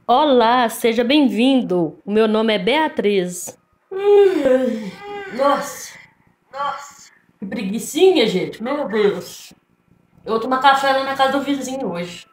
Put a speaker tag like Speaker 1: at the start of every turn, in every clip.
Speaker 1: Olá, seja bem-vindo. O meu nome é Beatriz. Nossa, que preguicinha, gente. Meu Deus. Eu vou tomar café lá na casa do vizinho hoje.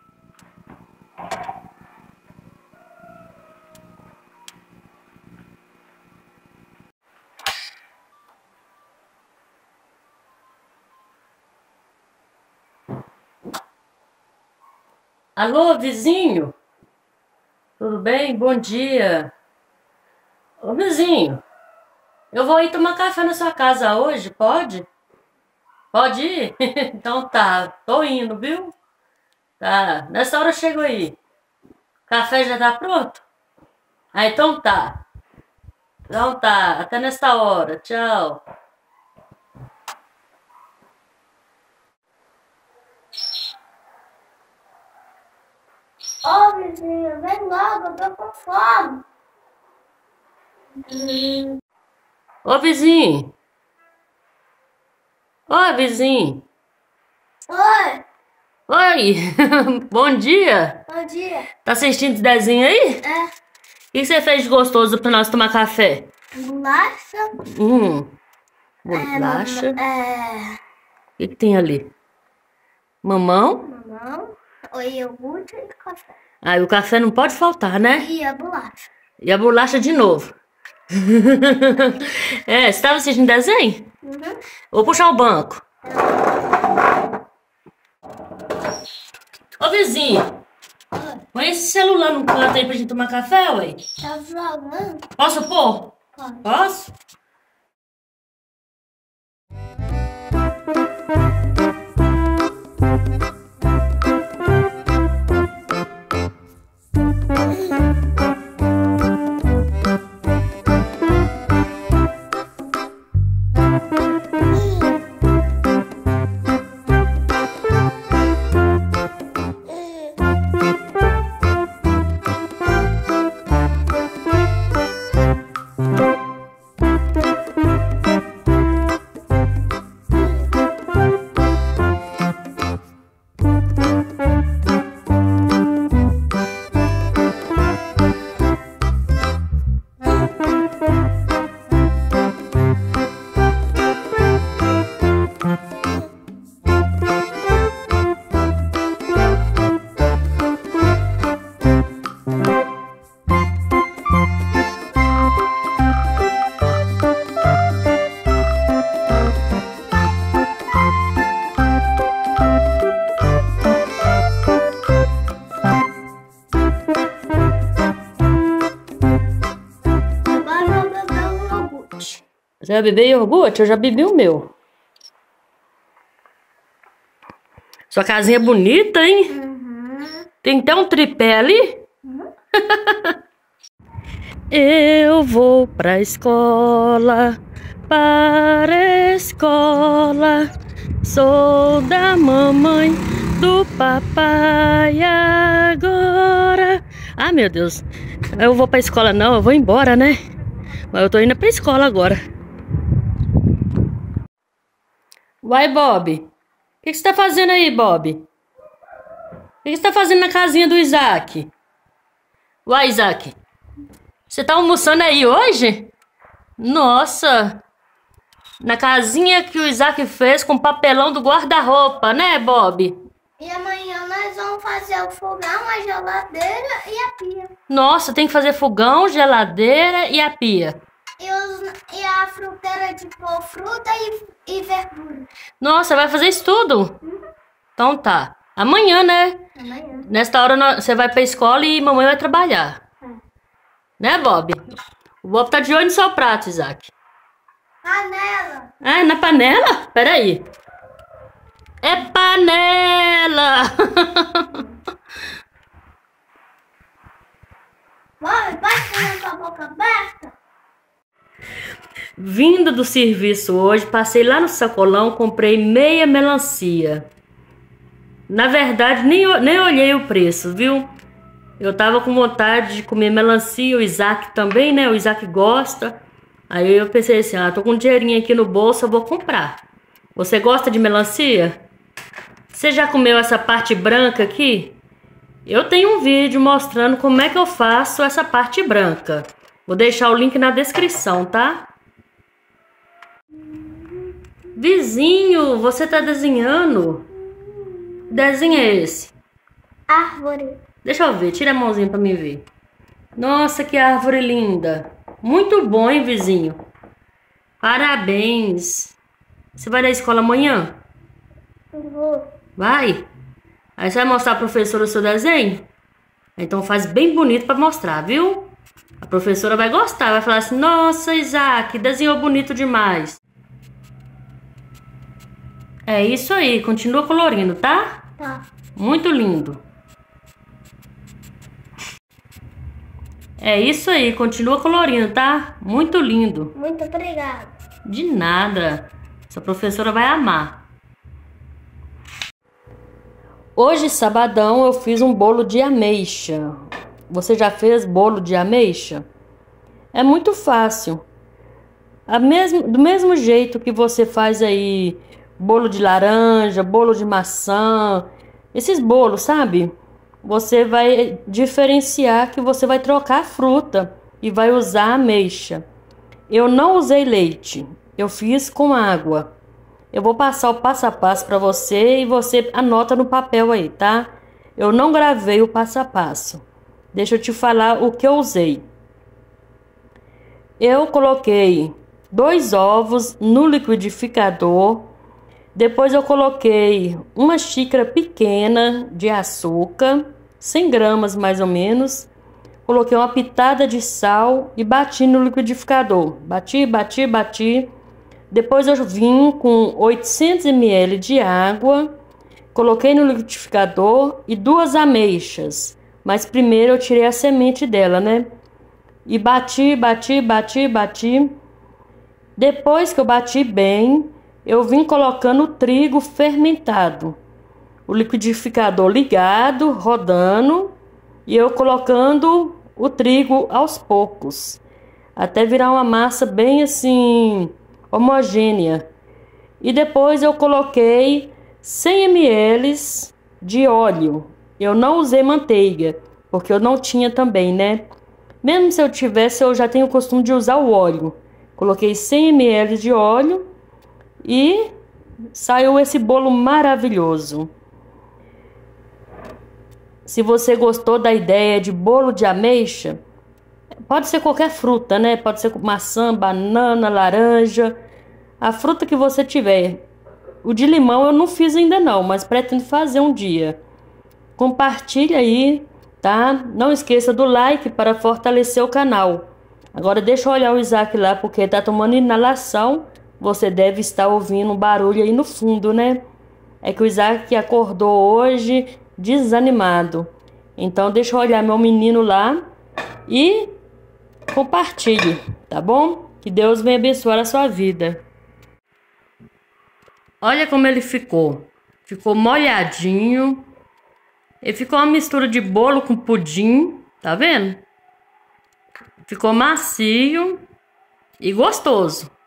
Speaker 1: Alô, vizinho? Tudo bem? Bom dia. Ô, vizinho, eu vou ir tomar café na sua casa hoje, pode? Pode ir? Então tá, tô indo, viu? Tá, nessa hora eu chego aí. O café já tá pronto? Ah, então tá. Então tá, até nesta hora. Tchau.
Speaker 2: Ô, vizinho, vem logo, eu tô com fome.
Speaker 1: Ô, vizinho. Oi, vizinho.
Speaker 2: Oi,
Speaker 1: Oi. Bom dia.
Speaker 2: bom dia.
Speaker 1: Tá assistindo esse desenho aí?
Speaker 2: É,
Speaker 1: O que você fez de gostoso pra nós tomar café?
Speaker 2: bolacha.
Speaker 1: Bolacha.
Speaker 2: É,
Speaker 1: O que tem ali? Mamão?
Speaker 2: mamão, o iogurte e café.
Speaker 1: Ah, e o café não pode faltar, né?
Speaker 2: E a bolacha.
Speaker 1: E a bolacha de novo. É, você tava assistindo desenho?
Speaker 2: Uhum.
Speaker 1: Vou puxar o banco. Ô, vizinho, põe esse celular no canto aí pra gente tomar café, ué.
Speaker 2: Tá jogando?
Speaker 1: Posso pôr?
Speaker 2: Pode.
Speaker 1: Posso?
Speaker 2: Agora eu vou beber um iogurte.
Speaker 1: Você vai beber iogurte? Eu já bebi o meu. Sua casinha é bonita, hein? Tem até um tripé ali. Eu vou pra escola, para a escola. Sou da mamãe, do papai agora. Ah, meu Deus. Eu vou pra escola não, eu vou embora, né? Mas eu tô indo pra escola agora. Uai, Bob. O que você tá fazendo aí, Bob? O que você tá fazendo na casinha do Isaac? Uai, Isaac. Você tá almoçando aí hoje? Nossa. Na casinha que o Isaac fez com papelão do guarda-roupa, né, Bob?
Speaker 2: E amanhã nós vamos fazer o fogão, a geladeira e a pia.
Speaker 1: Nossa, tem que fazer fogão, geladeira e a pia.
Speaker 2: E a fruteira de pôr fruta e verdura.
Speaker 1: Nossa, vai fazer isso tudo? Então tá. Amanhã, né?
Speaker 2: Amanhã.
Speaker 1: Nesta hora você vai pra escola e mamãe vai trabalhar. Né, Bob? O Bob tá de olho no seu prato, Isaac.
Speaker 2: Panela.
Speaker 1: Ah, é na panela? Peraí. É panela!
Speaker 2: Mãe, pode comer com a boca aberta?
Speaker 1: Vindo do serviço hoje, passei lá no sacolão, comprei meia melancia. Na verdade, nem olhei o preço, viu? Eu tava com vontade de comer melancia, o Isaac também, né? O Isaac gosta. Aí eu pensei assim, tô com um dinheirinho aqui no bolso, eu vou comprar. Você gosta de melancia? Você já comeu essa parte branca aqui? Eu tenho um vídeo mostrando como é que eu faço essa parte branca. Vou deixar o link na descrição, tá? Vizinho, você tá desenhando? Que desenho é esse?
Speaker 2: Árvore.
Speaker 1: Deixa eu ver, tira a mãozinha pra mim ver. Nossa, que árvore linda. Muito bom, hein, vizinho? Parabéns. Você vai na escola amanhã?
Speaker 2: Vou.
Speaker 1: Vai? Aí você vai mostrar à professora o seu desenho? Então faz bem bonito pra mostrar, viu? A professora vai gostar, vai falar assim: nossa, Isaac, desenhou bonito demais. É isso aí, continua colorindo, tá?
Speaker 2: Tá.
Speaker 1: Muito lindo. É isso aí, continua colorindo, tá? Muito lindo.
Speaker 2: Muito obrigada.
Speaker 1: De nada. Essa professora vai amar. Hoje, sabadão, eu fiz um bolo de ameixa. Você já fez bolo de ameixa? É muito fácil. Do mesmo jeito que você faz aí bolo de laranja, bolo de maçã, esses bolos, sabe? Você vai diferenciar que você vai trocar a fruta e vai usar a ameixa. Eu não usei leite, eu fiz com água. Eu vou passar o passo a passo para você e você anota no papel aí, tá? Eu não gravei o passo a passo. Deixa eu te falar o que eu usei. Eu coloquei 2 ovos no liquidificador. Depois eu coloquei uma xícara pequena de açúcar, 100 gramas mais ou menos. Coloquei uma pitada de sal e bati no liquidificador. Bati, bati, bati. Depois eu vim com 800 ml de água. Coloquei no liquidificador e 2 ameixas. Mas primeiro eu tirei a semente dela, né? E bati, bati, bati, bati. Depois que eu bati bem, eu vim colocando o trigo fermentado. O liquidificador ligado, rodando, e eu colocando o trigo aos poucos, até virar uma massa bem assim, homogênea. E depois eu coloquei 100 ml de óleo. Eu não usei manteiga, porque eu não tinha também, né? Mesmo se eu tivesse, eu já tenho o costume de usar o óleo. Coloquei 100 ml de óleo e saiu esse bolo maravilhoso. Se você gostou da ideia de bolo de ameixa, pode ser qualquer fruta, né? Pode ser maçã, banana, laranja, a fruta que você tiver. O de limão eu não fiz ainda não, mas pretendo fazer um dia. Compartilha aí, tá? Não esqueça do like para fortalecer o canal. Agora deixa eu olhar o Isaac lá, porque ele tá tomando inalação. Você deve estar ouvindo um barulho aí no fundo, né? É que o Isaac acordou hoje desanimado. Então deixa eu olhar meu menino lá e compartilhe, tá bom? Que Deus venha abençoar a sua vida. Olha como ele ficou. Ficou molhadinho. Ele ficou uma mistura de bolo com pudim, tá vendo? Ficou macio e gostoso.